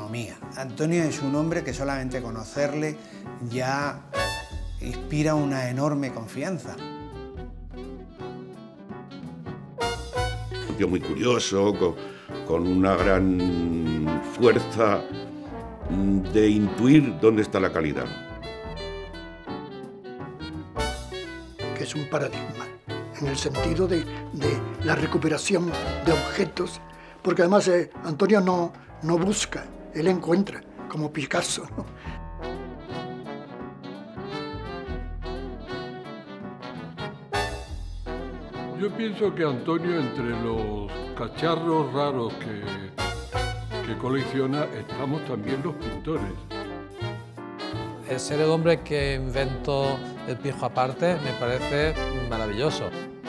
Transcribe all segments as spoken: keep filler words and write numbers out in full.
economía. Antonio es un hombre que solamente conocerle ya inspira una enorme confianza. Un tío muy curioso, con, con una gran fuerza de intuir dónde está la calidad. Que es un paradigma, en el sentido de, de la recuperación de objetos, porque además eh, Antonio no, no busca, él encuentra, como Picasso, ¿no? Yo pienso que Antonio, entre los cacharros raros que, que colecciona, estamos también los pintores. El ser el hombre que inventó el pijo aparte me parece maravilloso.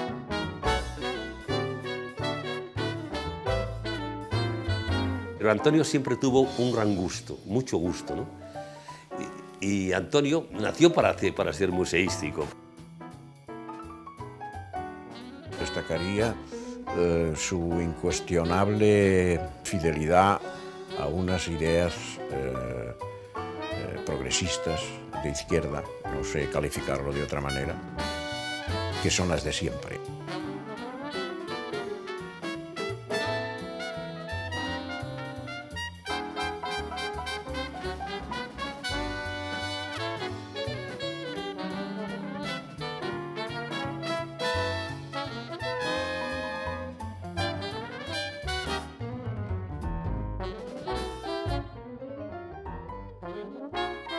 Pero Antonio siempre tuvo un gran gusto, mucho gusto, ¿no? Y, y Antonio nació para, para ser museístico. Destacaría eh, su incuestionable fidelidad a unas ideas eh, eh, progresistas de izquierda, no sé calificarlo de otra manera, que son las de siempre. Thank you.